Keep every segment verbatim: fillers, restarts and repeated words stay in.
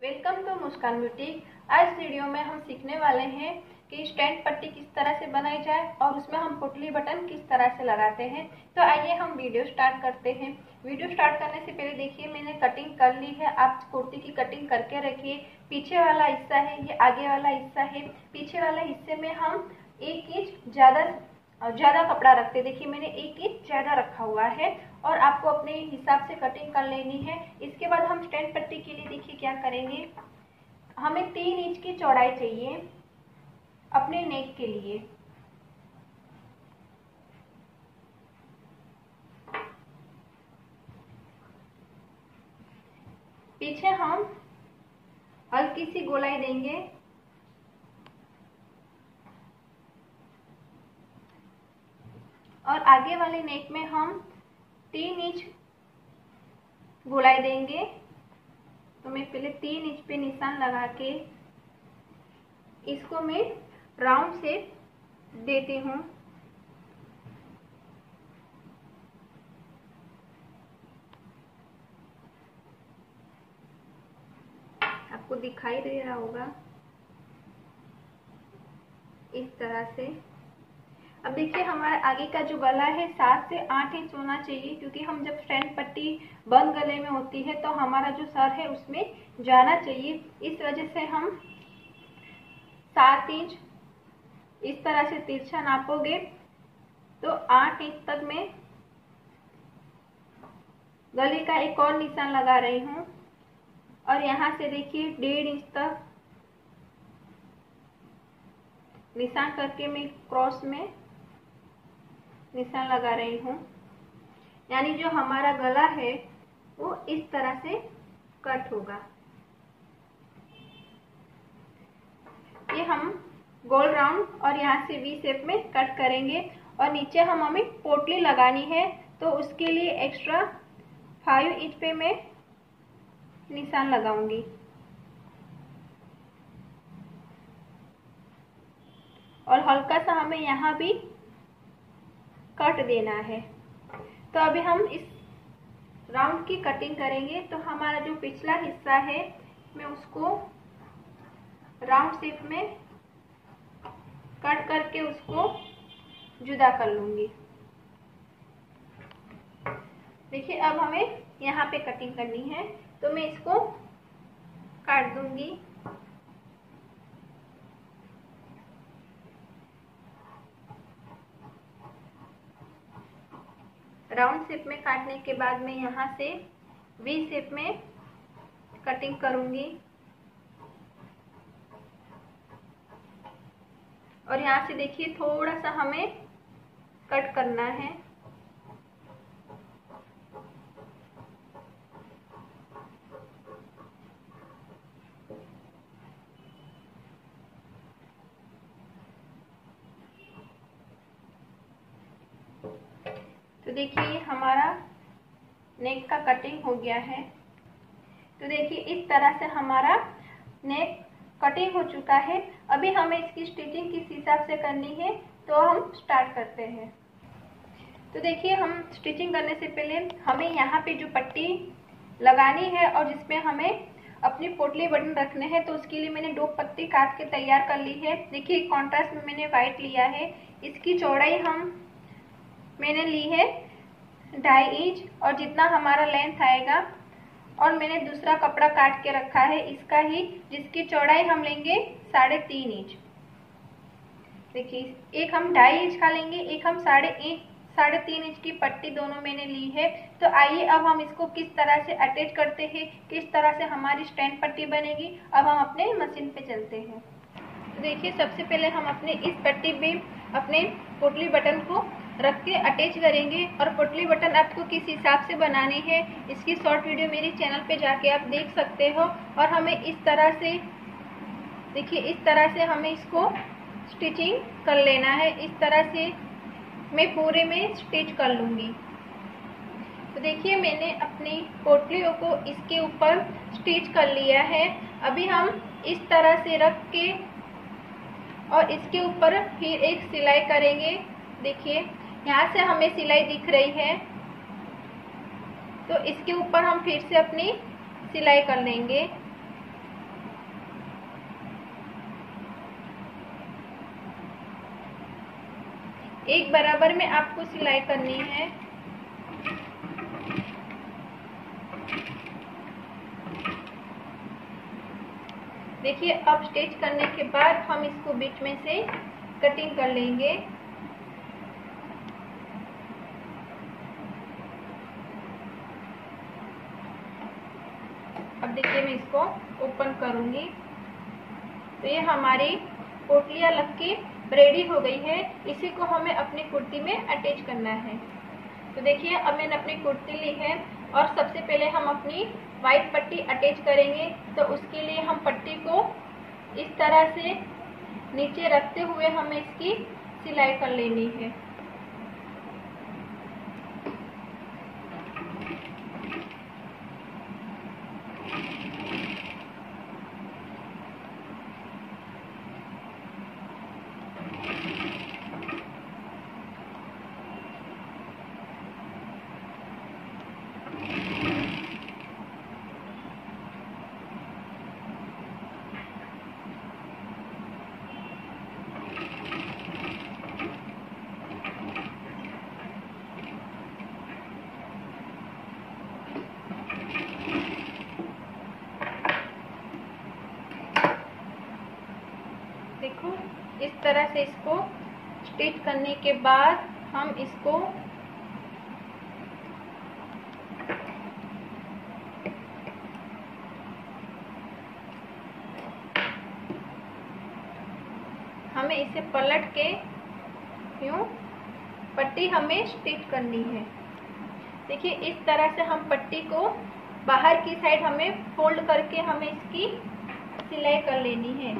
Welcome to Muskan boutique. आज video में हम सीखने वाले हैं कि स्टैंड पट्टी किस तरह से बनाई जाए और उसमें हम पुतली बटन किस तरह से लगाते हैं। तो आइए हम वीडियो स्टार्ट करते हैं। वीडियो स्टार्ट करने से पहले देखिए मैंने कटिंग कर ली है। आप कुर्ती की कटिंग करके रखिए। पीछे वाला हिस्सा है, ये आगे वाला हिस्सा है। पीछे वाले हिस्से में हम एक इंच ज़्यादा ज़्यादा कपड़ा रखते। देखिए मैंने एक इंच ज़्यादा रखा हुआ है और आपको अपने हिसाब से कटिंग कर लेनी है। इसके बाद हम स्टैंड पट्टी के लिए देखिए क्या करेंगे। हमें तीन इंच की चौड़ाई चाहिए अपने नेक के लिए। पीछे हम हल्की सी गोलाई देंगे और आगे वाले नेक में हम तीन इंच गोलाई देंगे। तो मैं पहले तीन इंच पे निशान लगा के इसको मैं राउंड शेप देती हूँ। आपको दिखाई दे रहा होगा इस तरह से। अब देखिए हमारा आगे का जो गला है सात से आठ इंच होना चाहिए, क्योंकि हम जब स्टैंड पट्टी बंद गले में होती है तो हमारा जो सर है उसमें जाना चाहिए। इस वजह से हम सात इंच इस तरह से तिरछा नापोगे तो आठ इंच तक मैं गले का एक और निशान लगा रही हूँ और यहाँ से देखिए डेढ़ इंच तक निशान करके मैं क्रॉस में निशान लगा रही हूँ। यानी जो हमारा गला है वो इस तरह से कट होगा। ये हम गोल राउंड और यहाँ से वी शेप में कट करेंगे और नीचे हम हमें पोटली लगानी है, तो उसके लिए एक्स्ट्रा फाइव इंच पे मैं निशान लगाऊंगी। और हल्का सा हमें यहाँ भी कट देना है। तो अभी हम इस राउंड की कटिंग करेंगे। तो हमारा जो पिछला हिस्सा है मैं उसको राउंड शेप में कट करके उसको जुदा कर लूंगी। देखिए अब हमें यहाँ पे कटिंग करनी है, तो मैं इसको काट दूंगी। राउंड शेप में काटने के बाद मैं यहाँ से वी शेप में कटिंग करूंगी और यहाँ से देखिए थोड़ा सा हमें कट करना है। तो देखिए हमारा नेक का कटिंग हो गया है। तो देखिए इस तरह से हमारा नेक कटिंग हो चुका है। अभी हमें इसकी स्टिचिंग किस हिसाब से करनी है तो हम स्टार्ट करते हैं। तो देखिए हम स्टिचिंग करने से पहले हमें यहाँ पे जो पट्टी लगानी है और जिसमें हमें अपनी पोटली बटन रखने हैं, तो उसके लिए मैंने दो पत्ती काट के तैयार कर ली है। देखिए कॉन्ट्रास्ट में मैंने वाइट लिया है। इसकी चौड़ाई हम मैंने ली है ढाई इंच और जितना हमारा लेंथ आएगा, और मैंने दूसरा कपड़ा काट के रखा है इसका ही, जिसकी चौड़ाई हम लेंगे साढ़े तीन इंच। देखिए एक हम ढाई इंच का लेंगे, एक हम साढ़े इंच साढ़े तीन इंच की पट्टी दोनों मैंने ली है। तो आइए अब हम इसको किस तरह से अटैच करते हैं, किस तरह से हमारी स्टैंड पट्टी बनेगी। अब हम अपने मशीन पे चलते हैं। तो देखिए सबसे पहले हम अपने इस पट्टी पे अपने पोटली बटन को रख के अटैच करेंगे। और पोटली बटन आपको किस हिसाब से बनानी है इसकी शॉर्ट वीडियो मेरे चैनल पे जाके आप देख सकते हो। और हमें इस तरह से देखिए इस तरह से हमें इसको स्टिचिंग कर लेना है। इस तरह से मैं पूरे में स्टिच कर लूँगी। तो देखिए मैंने अपनी पोटलियों को इसके ऊपर स्टिच कर लिया है। अभी हम इस तरह से रख के और इसके ऊपर फिर एक सिलाई करेंगे। देखिए यहाँ से हमें सिलाई दिख रही है, तो इसके ऊपर हम फिर से अपनी सिलाई कर लेंगे। एक बराबर में आपको सिलाई करनी है। देखिए अब स्टिच करने के बाद हम इसको बीच में से कटिंग कर लेंगे। अब देखिए मैं इसको ओपन करूंगी तो ये हमारी पोटलियाँ लग के रेडी हो गई है। इसी को हमें अपनी कुर्ती में अटैच करना है। तो देखिए अब मैंने अपनी कुर्ती ली है और सबसे पहले हम अपनी वाइट पट्टी अटैच करेंगे। तो उसके लिए हम पट्टी को इस तरह से नीचे रखते हुए हमें इसकी सिलाई कर लेनी है। देखो इस तरह से इसको स्टिच करने के बाद हम इसको हमें इसे पलट के यूं पट्टी हमें स्टिच करनी है। देखिए इस तरह से हम पट्टी को बाहर की साइड हमें फोल्ड करके हमें इसकी सिलाई कर लेनी है।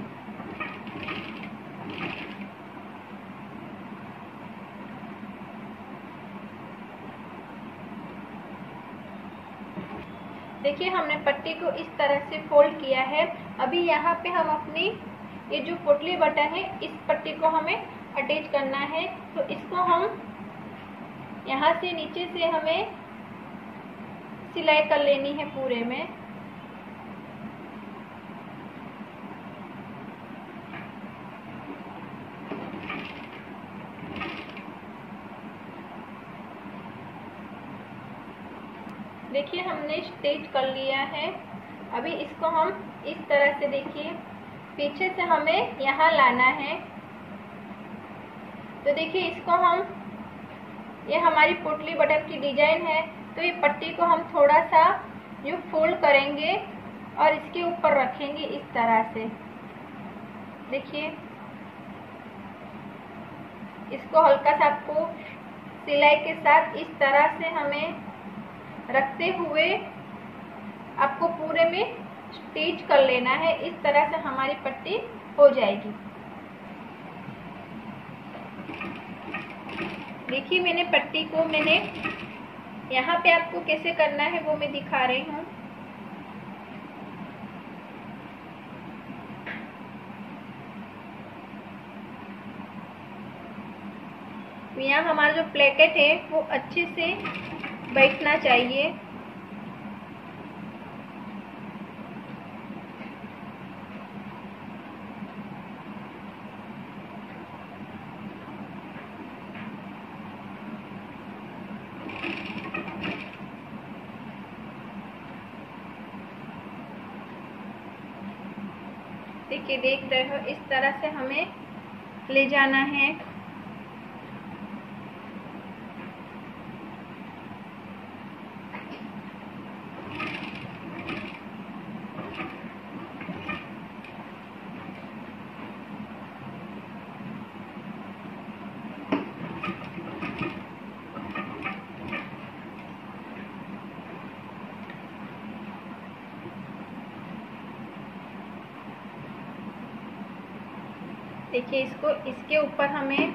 देखिए हमने पट्टी को इस तरह से फोल्ड किया है। अभी यहाँ पे हम अपनी ये जो पोटली बटन है इस पट्टी को हमें अटैच करना है। तो इसको हम यहाँ से नीचे से हमें सिलाई कर लेनी है पूरे में। देखिए हमने स्टिच कर लिया है। अभी इसको हम इस तरह से देखिए पीछे से हमें यहाँ लाना है। तो देखिए इसको हम ये हमारी पोटली बटन की डिजाइन है। तो ये पट्टी को हम थोड़ा सा यूँ फोल्ड करेंगे और इसके ऊपर रखेंगे इस तरह से। देखिए इसको हल्का सा आपको सिलाई के साथ इस तरह से हमें रखते हुए आपको पूरे में स्टिच कर लेना है। इस तरह से हमारी पट्टी हो जाएगी। देखिए मैंने पट्टी को मैंने यहाँ पे आपको कैसे करना है वो मैं दिखा रही हूँ। यहाँ हमारा जो प्लेकेट है वो अच्छे से बैठना चाहिए। देखिए देख रहे हो इस तरह से हमें ले जाना है। देखिए इसको इसके ऊपर हमें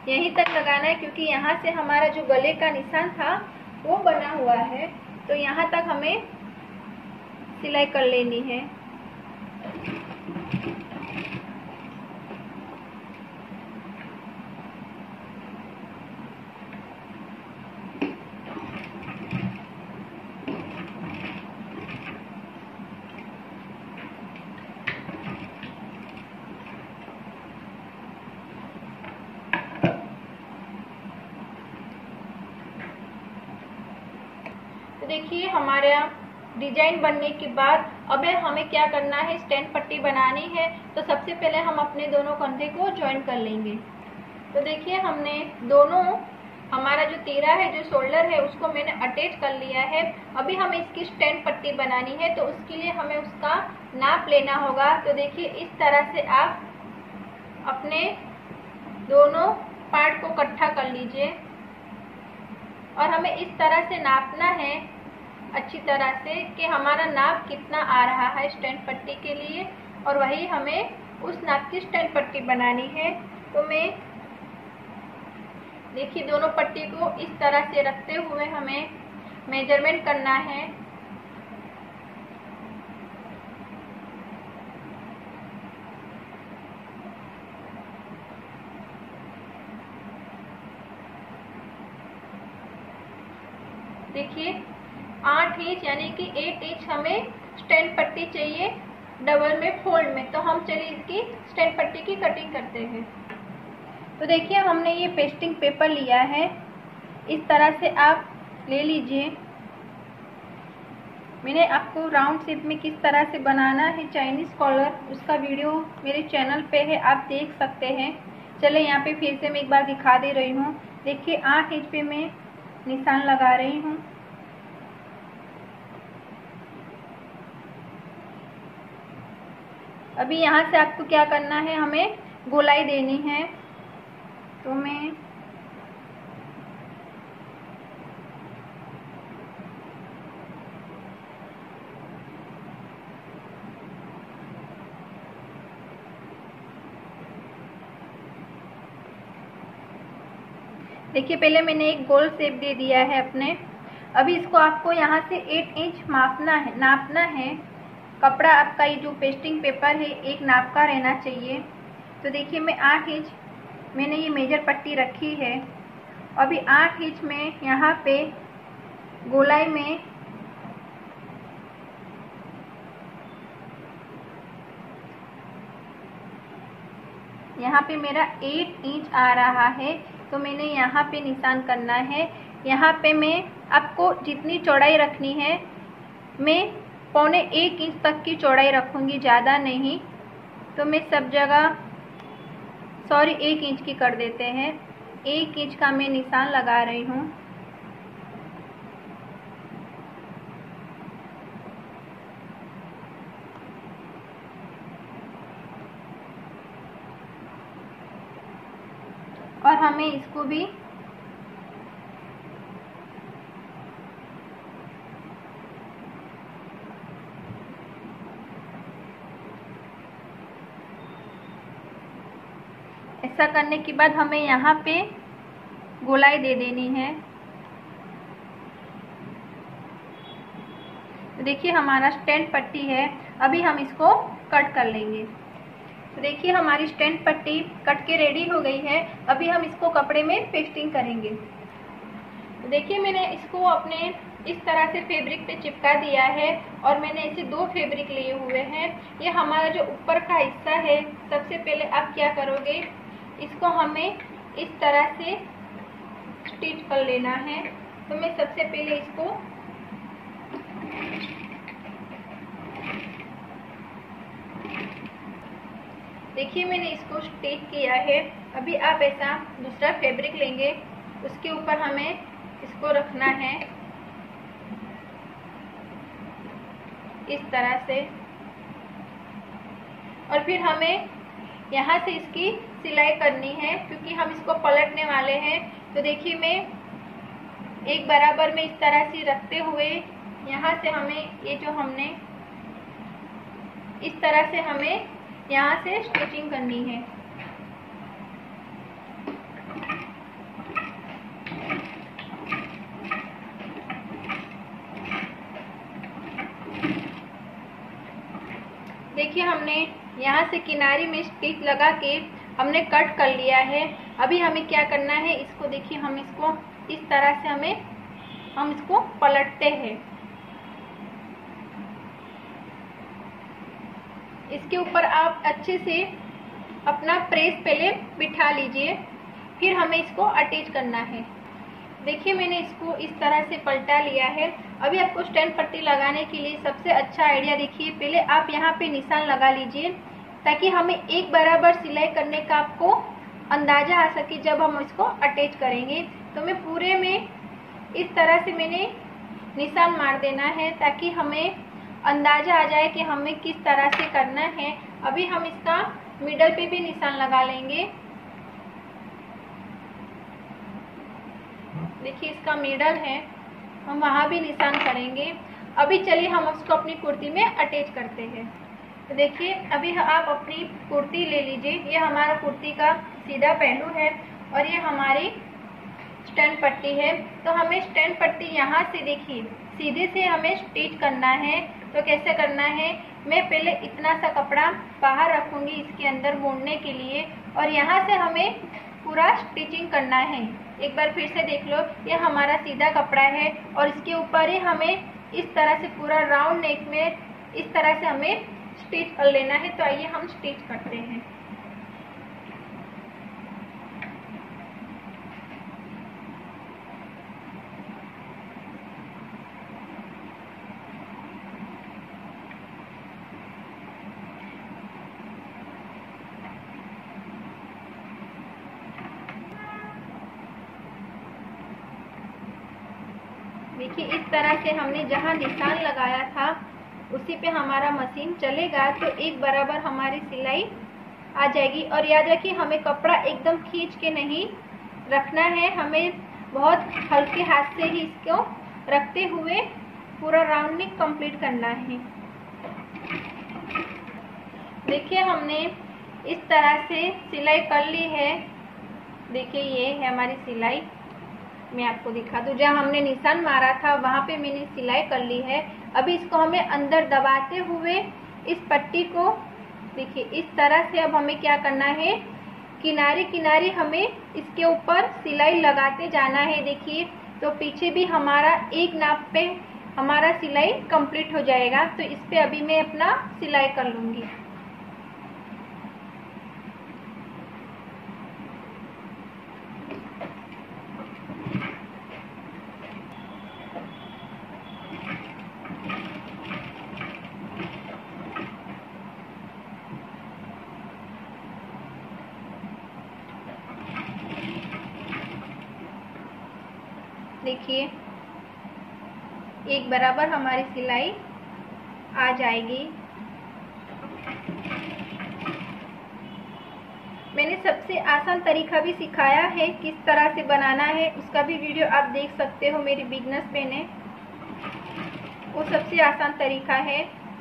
यहीं तक लगाना है, क्योंकि यहाँ से हमारा जो गले का निशान था वो बना हुआ है, तो यहाँ तक हमें सिलाई कर लेनी है। तो देखिए हमारा डिजाइन बनने के बाद अब हमें क्या करना है, स्टैंड पट्टी बनानी है। तो सबसे पहले हम अपने दोनों कंधे को ज्वाइन कर लेंगे। तो देखिए हमने दोनों, हमारा जो तीरा है, जो शोल्डर है, उसको मैंने अटैच कर लिया है। अभी हमें इसकी स्टैंड पट्टी बनानी है, तो उसके लिए हमें उसका नाप लेना होगा। तो देखिए इस तरह से आप अपने दोनों पार्ट को इकट्ठा कर लीजिए और हमें इस तरह से नापना है अच्छी तरह से कि हमारा नाप कितना आ रहा है स्टैंड पट्टी के लिए, और वही हमें उस नाप की स्टैंड पट्टी बनानी है। तो मैं देखिए दोनों पट्टी को इस तरह से रखते हुए हमें मेजरमेंट करना है। देखिए आठ इंच यानी कि एट इंच हमें स्टैंड पट्टी चाहिए डबल में फोल्ड में। तो हम चलिए इसकी स्टैंड पट्टी की कटिंग करते हैं। तो देखिए हमने ये पेस्टिंग पेपर लिया है, इस तरह से आप ले लीजिए। मैंने आपको राउंड शेप में किस तरह से बनाना है चाइनीज कॉलर, उसका वीडियो मेरे चैनल पे है, आप देख सकते हैं। चले यहाँ पे फिर से मैं एक बार दिखा दे रही हूँ। देखिए आठ इंच पे मैं निशान लगा रही हूँ। अभी यहाँ से आपको क्या करना है, हमें गोलाई देनी है। तो मैं देखिए पहले मैंने एक गोल शेप दे दिया है अपने। अभी इसको आपको यहाँ से एट इंच मापना है, नापना है। कपड़ा आपका ये जो पेस्टिंग पेपर है एक नाप का रहना चाहिए। तो देखिए मैं आठ इंच मैंने ये मेजर पट्टी रखी है। अभी आठ इंच में यहाँ पे गोलाई में यहाँ पे मेरा एट इंच आ रहा है, तो मैंने यहाँ पे निशान करना है। यहाँ पे मैं आपको जितनी चौड़ाई रखनी है, मैं पौने एक इंच तक की चौड़ाई रखूँगी, ज़्यादा नहीं। तो मैं सब जगह सॉरी एक इंच की कर देते हैं, एक इंच का मैं निशान लगा रही हूँ। और हमें इसको भी ऐसा करने के बाद हमें यहाँ पे गोलाई दे देनी है। तो देखिए हमारा स्टैंड पट्टी है, अभी हम इसको कट कर लेंगे। तो देखिए हमारी स्टैंड पट्टी कट के रेडी हो गई है। अभी हम इसको कपड़े में पेस्टिंग करेंगे। तो देखिए मैंने इसको अपने इस तरह से फैब्रिक पे चिपका दिया है और मैंने ऐसे दो फैब्रिक लिए हुए हैं। ये हमारा जो ऊपर का हिस्सा है, सबसे पहले आप क्या करोगे, इसको हमें इस तरह से स्टिच कर लेना है। तो मैं सबसे पहले इसको देखिए मैंने इसको स्टिच किया है। अभी आप ऐसा दूसरा फैब्रिक लेंगे, उसके ऊपर हमें इसको रखना है इस तरह से, और फिर हमें यहाँ से इसकी सिलाई करनी है क्योंकि हम इसको पलटने वाले हैं। तो देखिए मैं एक बराबर में इस तरह से रखते हुए यहाँ से हमें ये जो हमने इस तरह से हमें यहाँ से स्टिचिंग करनी है। देखिए हमने यहाँ से किनारे में स्टिच लगा के हमने कट कर लिया है। अभी हमें क्या करना है, इसको देखिए हम इसको इस तरह से हमें हम इसको पलटते हैं। इसके ऊपर आप अच्छे से अपना प्रेस पहले बिठा लीजिए, फिर हमें इसको अटैच करना है। देखिए मैंने इसको इस तरह से पलटा लिया है। अभी आपको स्टैंड पट्टी लगाने के लिए सबसे अच्छा आइडिया देखिए, पहले आप यहाँ पे निशान लगा लीजिए ताकि हमें एक बराबर सिलाई करने का आपको अंदाजा आ सके जब हम इसको अटैच करेंगे। तो मैं पूरे में इस तरह से मैंने निशान मार देना है ताकि हमें अंदाजा आ जाए कि हमें किस तरह से करना है। अभी हम इसका मिडल पे भी निशान लगा लेंगे। देखिए इसका मिडल है, हम वहाँ भी निशान करेंगे। अभी चलिए हम उसको अपनी कुर्ती में अटैच करते हैं। तो देखिए अभी आप अपनी कुर्ती ले लीजिए। ये हमारा कुर्ती का सीधा पहलू है और ये हमारी स्टैंड पट्टी है। तो हमें स्टैंड पट्टी यहाँ से देखिए सीधे से हमें स्टिच करना है। तो कैसे करना है, मैं पहले इतना सा कपड़ा बाहर रखूँगी इसके अंदर मोड़ने के लिए और यहाँ से हमें पूरा स्टिचिंग करना है। एक बार फिर से देख लो, ये हमारा सीधा कपड़ा है और इसके ऊपर ही हमें इस तरह से पूरा राउंड नेक में इस तरह से हमें स्टिच कर लेना है। तो आइए हम स्टिच करते हैं। देखिए इस तरह से हमने जहाँ निशान लगाया था उसी पे हमारा मशीन चलेगा तो एक बराबर हमारी सिलाई आ जाएगी। और याद रखिए हमें कपड़ा एकदम खींच के नहीं रखना है, हमें बहुत हल्के हाथ से ही इसको रखते हुए पूरा राउंड नेक कंप्लीट करना है। देखिए हमने इस तरह से सिलाई कर ली है। देखिए ये है हमारी सिलाई, मैं आपको दिखा दूं। जहाँ हमने निशान मारा था वहाँ पे मैंने सिलाई कर ली है। अभी इसको हमें अंदर दबाते हुए इस पट्टी को देखिए इस तरह से अब हमें क्या करना है, किनारे किनारे हमें इसके ऊपर सिलाई लगाते जाना है। देखिए तो पीछे भी हमारा एक नाप पे हमारा सिलाई कंप्लीट हो जाएगा। तो इस पे अभी मैं अपना सिलाई कर लूँगी। देखिए एक बराबर हमारी सिलाई आ जाएगी। मैंने सबसे आसान तरीका भी सिखाया है किस तरह से बनाना है, उसका भी वीडियो आप देख सकते हो मेरी बिगनर्स पे ने, वो सबसे आसान तरीका है।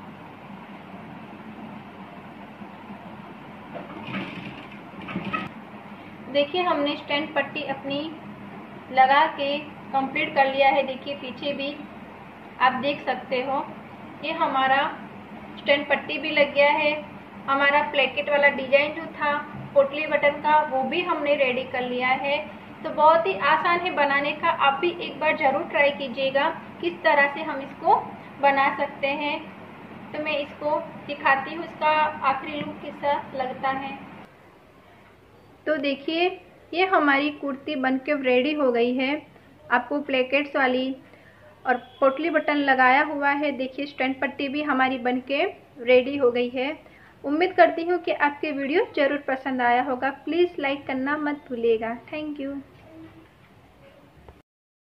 देखिए हमने स्टैंड पट्टी अपनी लगा के कंप्लीट कर लिया है। देखिए पीछे भी आप देख सकते हो ये हमारा स्टैंड पट्टी भी लग गया है। हमारा प्लेकेट वाला डिजाइन जो था पोटली बटन का वो भी हमने रेडी कर लिया है। तो बहुत ही आसान है बनाने का, आप भी एक बार जरूर ट्राई कीजिएगा किस तरह से हम इसको बना सकते हैं। तो मैं इसको दिखाती हूँ इसका आखिरी लुक कैसा लगता है। तो देखिए ये हमारी कुर्ती बनके रेडी हो गई है। आपको प्लेकेट्स वाली और पोटली बटन लगाया हुआ है। देखिए स्टैंड पट्टी भी हमारी बनके रेडी हो गई है। उम्मीद करती हूँ कि आपके वीडियो ज़रूर पसंद आया होगा। प्लीज़ लाइक करना मत भूलिएगा। Thank you.